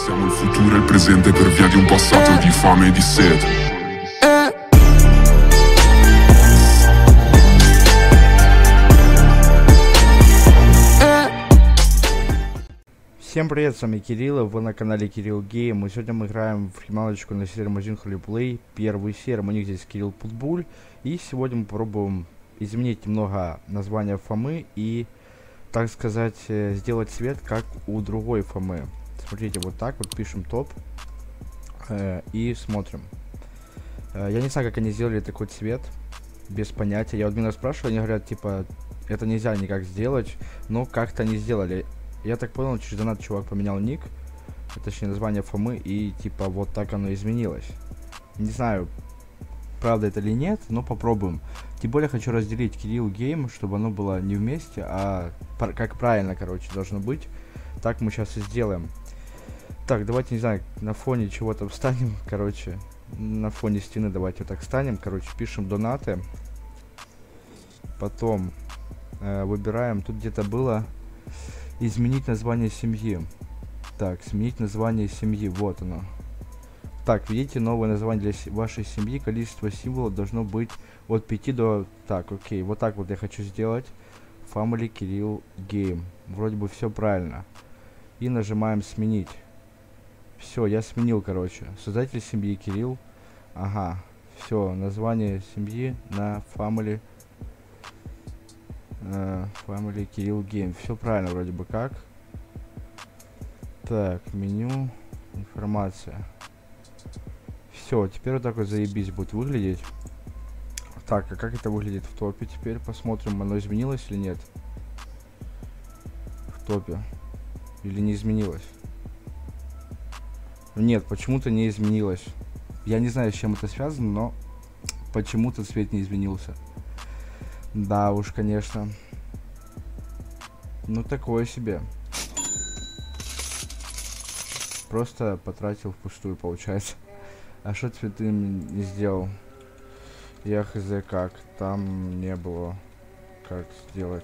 Siamo il futuro e il presente per via di un passato di fame e di sete. Всем привет, с вами Кирилл, вы на канале Кирилл Гейм. И сегодня мы играем в финалочку на серии Magazine Holy Play. Первую серию, у них здесь Кирилл Путбуль. И сегодня мы попробуем изменить немного название Фомы и, так сказать, сделать цвет, как у другой Фомы. Смотрите, вот так вот пишем топ и смотрим. Я не знаю, как они сделали такой цвет, без понятия. Я у админов спрашиваю, они говорят, типа, это нельзя никак сделать, но как-то они сделали. Я так понял, через донат чувак поменял ник, точнее название Фомы, и типа вот так оно изменилось. Не знаю, правда это или нет, но попробуем. Тем более хочу разделить Кирилл Гейм, чтобы оно было не вместе, а как правильно, короче, должно быть. Так мы сейчас и сделаем. Так, давайте, не знаю, на фоне чего-то встанем, короче, на фоне стены давайте вот так встанем, короче, пишем донаты. Потом выбираем, тут где-то было... Изменить название семьи. Так, сменить название семьи. Вот оно. Так, видите, новое название для вашей семьи. Количество символов должно быть от 5 до... Так, окей. Вот так вот я хочу сделать. Family Кирилл Game. Вроде бы все правильно. И нажимаем сменить. Все, я сменил, короче. Создатель семьи Кирилл. Ага. Все, название семьи на Family... Family Кирилл Game. Все правильно вроде бы как. Так, меню, информация. Все, теперь вот так вот заебись будет выглядеть. Так, а как это выглядит в топе? Теперь посмотрим, оно изменилось или нет. В топе. Или не изменилось? Нет, почему-то не изменилось. Я не знаю, с чем это связано, но почему-то цвет не изменился. Да уж, конечно. Ну, такое себе. Просто потратил впустую, получается. А что цветы не сделал? Я хз как. Там не было как сделать.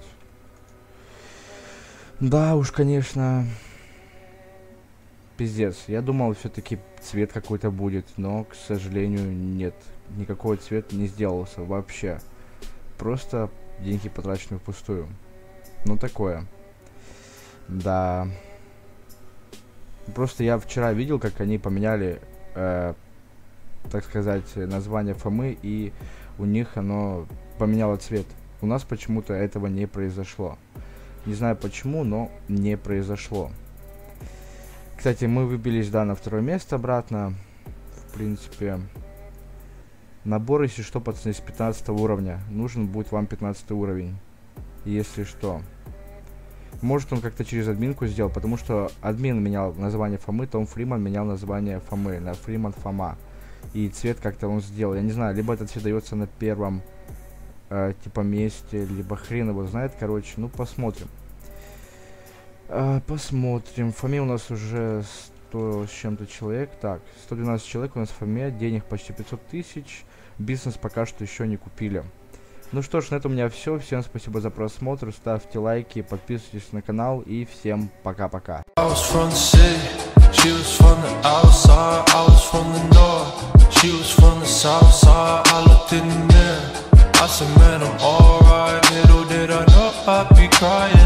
Да уж, конечно. Пиздец. Я думал, все-таки цвет какой-то будет, но, к сожалению, нет. Никакой цвет не сделался вообще. Просто деньги потрачены впустую. Ну, такое. Да. Просто я вчера видел, как они поменяли, так сказать, название Фомы, и у них оно поменяло цвет. У нас почему-то этого не произошло. Не знаю почему, но не произошло. Кстати, мы выбились, да, на второе место обратно. В принципе... Набор, если что, пацаны, с 15 уровня. Нужен будет вам 15 уровень. Если что. Может он как-то через админку сделал, потому что админ менял название Фомы, Том Фриман менял название Фомы на Фриман Фома. И цвет как-то он сделал. Я не знаю, либо этот цвет дается на первом типа месте, либо хрен его знает, короче. Ну, посмотрим. Посмотрим. В Фоме у нас уже 100 с чем-то человек. Так, 112 человек у нас в Фоме. Денег почти 500 тысяч. Бизнес пока что еще не купили. Ну что ж, на этом у меня все. Всем спасибо за просмотр. Ставьте лайки, подписывайтесь на канал. И всем пока-пока. I said, man, I'm alright. Little did I know I'd be crying.